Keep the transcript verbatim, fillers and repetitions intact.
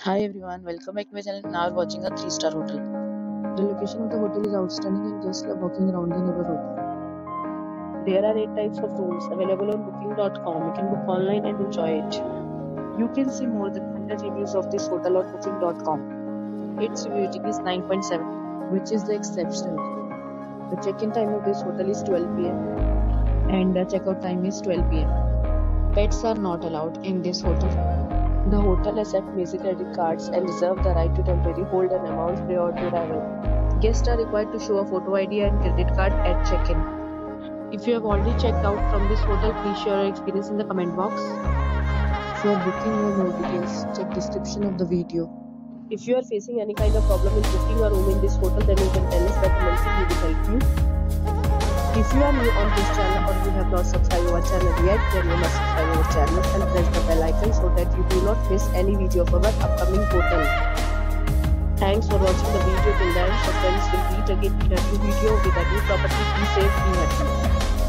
Hi everyone, welcome back to my channel. Now we're watching a three star hotel. The location of the hotel is outstanding and guests love walking around the neighborhood. There are eight types of rooms available on booking dot com. You can book online and enjoy it. You can see more than one hundred reviews of this hotel on booking dot com. Its review rating is nine point seven, which is the exceptional. The check-in time of this hotel is twelve p m and the checkout time is twelve p m Pets are not allowed in this hotel. The hotel accepts major credit cards and reserves the right to temporarily hold an amount prior to arrival. Guests are required to show a photo I D and credit card at check-in. If you have already checked out from this hotel, please share your experience in the comment box. For booking or more details, check description of the video. If you are facing any kind of problem in booking a room in this hotel, then you can tell us that Mansi will help you. If you are new on this channel or you have not subscribed our channel yet, then you must subscribe our channel and press the bell icon so that you do not miss any video of our upcoming hotel. Thanks for watching the video till the end. So friends, will meet again in a new video with a new property. Be safe, be happy.